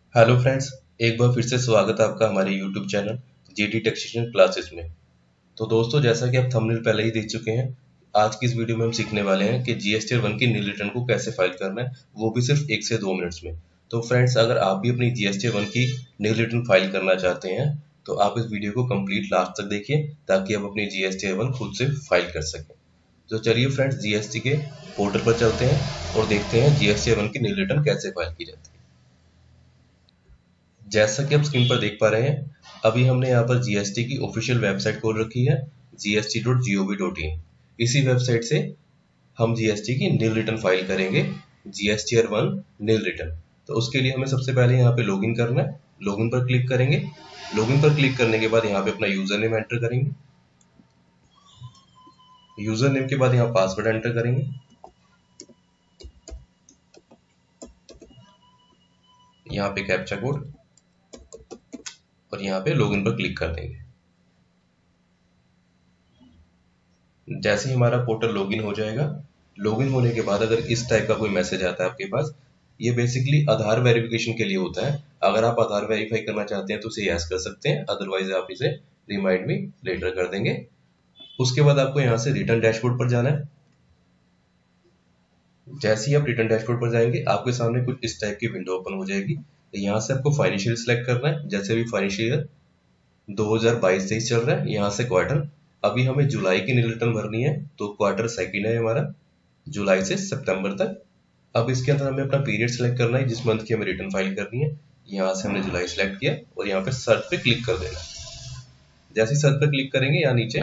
Hello friends, एक बार फिर से स्वागत है आपका हमारे YouTube channel GT taxation classes में। तो दोस्तों, जैसा कि आप थंबनेल पहले ही देख चुके हैं, आज की इस वीडियो में हम सीखने वाले हैं कि जीएसटी 1 की नील रिटर्न को कैसे फाइल करना है, वो भी सिर्फ 1 से 2 मिनट्स में। तो फ्रेंड्स, अगर आप भी अपनी जीएसटी 1 की नील रिटर्न फाइल करना चाहते हैं तो आप इस वीडियो को कंप्लीट लास्ट तक देखिए ताकि आप अपनी जीएसटी 1 खुद से फाइल कर सकें। तो चलिए फ्रेंड्स, जीएसटी के पोर्टल पर चलते हैं और देखते हैं जीएसटी 1 की नील रिटर्न कैसे फाइल की जाती है। जैसा कि आप स्क्रीन पर देख पा रहे हैं, अभी हमने यहाँ पर जीएसटी की ऑफिशियल वेबसाइट खोल रखी है gst.gov.in। इसी वेबसाइट से हम जीएसटी की नील रिटर्न फाइल करेंगे, जीएसटीआर 1 नील रिटर्न। तो उसके लिए हमें सबसे पहले यहाँ पे लॉगिन करना है। लॉगिन पर क्लिक करेंगे। लॉगिन पर क्लिक करने के बाद यहाँ पे अपना यूजर नेम एंटर करेंगे। यूजर नेम के बाद यहाँ पासवर्ड एंटर करेंगे। यहाँ पे कैप्चा कोड और यहाँ पे लॉगिन पर क्लिक कर देंगे। जैसे ही हमारा पोर्टल लॉगिन हो जाएगा, लॉगिन होने के बाद अगर इस टाइप का कोई मैसेज आता है आपके पास, ये बेसिकली आधार वेरिफिकेशन के लिए होता है। अगर आप आधार वेरीफाई करना चाहते हैं तो इसे यस कर सकते हैं, अदरवाइज आप इसे रिमाइंड मी लेटर कर देंगे। उसके बाद आपको यहाँ से रिटर्न डैशबोर्ड पर जाना है। जैसे ही आप रिटर्न डैशबोर्ड पर जाएंगे, आपके सामने कुछ इस टाइप की विंडो ओपन हो जाएगी। यहाँ से आपको फाइनेंशियल सेलेक्ट करना है। जैसे भी फाइनेंशियल 2022-23 चल रहा है, यहाँ से क्वार्टर, अभी हमें जुलाई की नील रिटर्न भरनी है तो क्वार्टर सेकंड है हमारा, जुलाई से सितंबर तक। अब इसके अंदर हमें अपना पीरियड सेलेक्ट करना है, जिस मंथ की हमें रिटर्न फाइल करनी है। यहाँ से हमने जुलाई सेलेक्ट किया और यहाँ पे सर्च पे क्लिक कर देना है। जैसे ही सर्च पे क्लिक करेंगे, यहाँ नीचे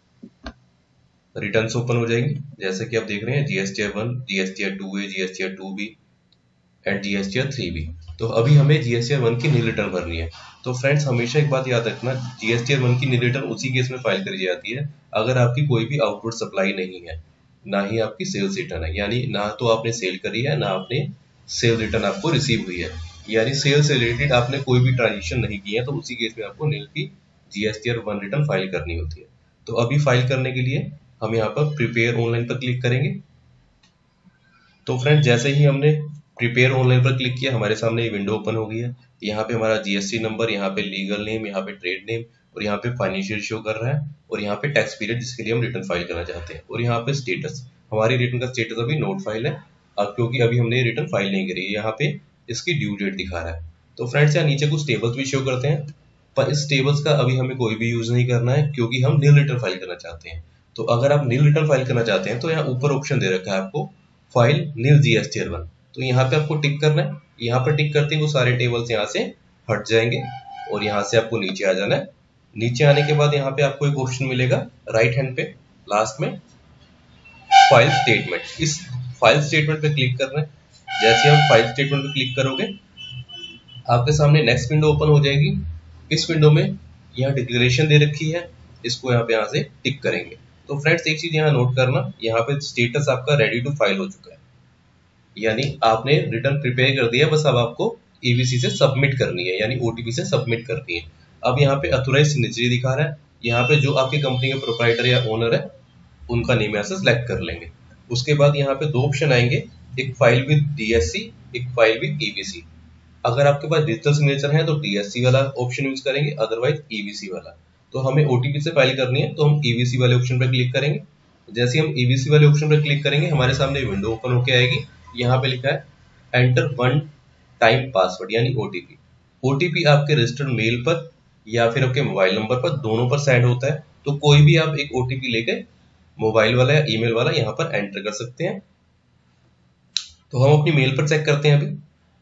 रिटर्न्स ओपन हो जाएंगी। जैसे कि आप देख रहे हैं GSTR 1, GSTR 2A, GSTR 2B and GSTR 3B। तो अभी हमें जीएसटीआर 1 की नील रिटर्न भरनी है। तो फ्रेंड्स, हमेशा एक बात याद रखना, जीएसटीआर 1 की नील रिटर्न उसी केस में फाइल करी जाती है अगर आपकी कोई भी आउटपुट सप्लाई नहीं है, ना ही आपकी सेल्स रिटर्न है, यानी ना तो आपने सेल करी है, ना आपने सेल रिटर्न आपको रिसीव हुई है, यानी सेल से रिलेटेड आपने कोई भी ट्रांजेक्शन नहीं की है, तो उसी केस में आपको नील की जीएसटीआर 1 रिटर्न फाइल करनी होती है। तो अभी फाइल करने के लिए हम यहाँ पर प्रिपेयर ऑनलाइन पर क्लिक करेंगे। तो फ्रेंड, जैसे ही हमने प्रिपेयर ऑनलाइन पर क्लिक किया, हमारे सामने ये विंडो ओपन हो गई है। यहाँ पे हमारा जीएसटी नंबर, यहाँ पे लीगल नेम, यहाँ पे ट्रेड नेम और यहाँ पे फाइनेंशियल शो कर रहा है, और यहाँ पे टैक्स पीरियड जिसके लिए हम रिटर्न फाइल करना चाहते हैं, और यहाँ पे स्टेटस, हमारी रिटर्न का स्टेटस अभी नोट फाइल है, अब क्योंकि अभी हमने रिटर्न फाइल नहीं करी है। यहाँ पे इसकी ड्यू डेट दिखा रहा है। तो फ्रेंड्स, यहाँ नीचे कुछ टेबल्स भी शो करते हैं, पर इस टेबल्स का अभी हमें कोई भी यूज नहीं करना है क्योंकि हम नील रिटर्न फाइल करना चाहते हैं। तो अगर आप नील रिटर्न फाइल करना चाहते हैं तो यहाँ ऊपर ऑप्शन दे रखा है आपको, फाइल नील जीएसटीआर 1। तो यहाँ पे आपको टिक करना है। यहाँ पर टिक करते ही वो सारे टेबल्स यहाँ से हट जाएंगे और यहाँ से आपको नीचे आ जाना है। नीचे आने के बाद यहाँ पे आपको एक ऑप्शन मिलेगा राइट हैंड पे लास्ट में, फाइल स्टेटमेंट। इस फाइल स्टेटमेंट पे क्लिक करना है। जैसे आप फाइल स्टेटमेंट पे क्लिक करोगे, आपके सामने नेक्स्ट विंडो ओपन हो जाएगी। इस विंडो में यहाँ डिक्लेरेशन दे रखी है, इसको यहाँ से टिक करेंगे। तो फ्रेंड्स, एक चीज यहाँ नोट करना, यहाँ पे स्टेटस आपका रेडी टू फाइल हो चुका है, यानी आपने रिटर्न प्रिपेयर कर दिया, बस अब आपको ईबीसी से सबमिट करनी है, यानी ओटीपी से सबमिट करनी है। अब यहाँ पे अथोराइज सिग्नेचरी दिखा रहा है, यहाँ पे जो आपकी कंपनी के प्रोप्राइटर या ओनर है उनका नेम यहाँ से सिलेक्ट कर लेंगे। उसके बाद यहाँ पे दो ऑप्शन आएंगे, एक फाइल विद डीएससी, एक फाइल विद ईबीसी। अगर आपके पास डिजिटल सिग्नेचर है तो डीएससी वाला ऑप्शन यूज करेंगे, अदरवाइज ईबीसी वाला। तो हमें ओटीपी से फाइल करनी है तो हम ईबीसी वाले ऑप्शन पर क्लिक करेंगे। जैसे हम ईबीसी वाले ऑप्शन पर क्लिक करेंगे, हमारे सामने विंडो ओपन होकर आएगी। यहाँ पे लिखा है एंटर वन टाइम पासवर्ड, यानी ओटीपी। ओटीपी आपके रजिस्टर्ड मेल पर या फिर आपके मोबाइल नंबर पर, दोनों पर सेंड होता है। तो कोई भी आप एक ओटीपी लेके मोबाइल वाला या ईमेल वाला यहाँ पर एंटर कर सकते हैं। तो हम अपनी मेल पर चेक करते हैं। अभी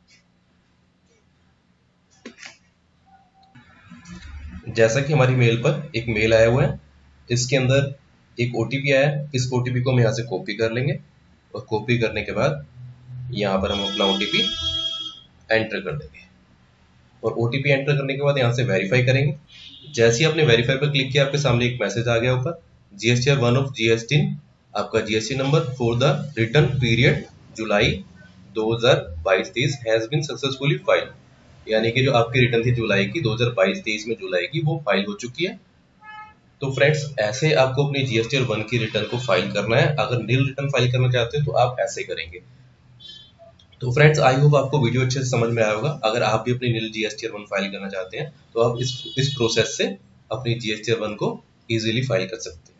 जैसा कि हमारी मेल पर एक मेल आया हुआ है, इसके अंदर एक ओटीपी आया है। इस ओटीपी को हम यहाँ से कॉपी कर लेंगे और कॉपी करने के बाद यहाँ पर हम अपना ओटीपी एंटर कर देंगे, और ओटीपी एंटर करने के बाद यहाँ से वेरीफाई करेंगे। जैसे ही आपने वेरीफाई पर क्लिक किया, आपके सामने एक मैसेज आ गया ऊपर, जीएसटीआर 1 ऑफ जीएसटी, आपका GST number for the return period July 2022-23 has been successfully file, यानी कि जो आपकी रिटर्न थी जुलाई की 2022-23 में जुलाई की, वो फाइल हो चुकी है। तो फ्रेंड्स, ऐसे आपको अपनी जीएसटीआर 1 की रिटर्न को फाइल करना है। अगर नील रिटर्न फाइल करना चाहते हो तो आप ऐसे करेंगे। तो फ्रेंड्स आई होप आपको वीडियो अच्छे से समझ में आया होगा। अगर आप भी अपनी नील जीएसटीआर 1 फाइल करना चाहते हैं तो आप इस प्रोसेस से अपनी जीएसटीआर 1 को इजीली फाइल कर सकते हैं।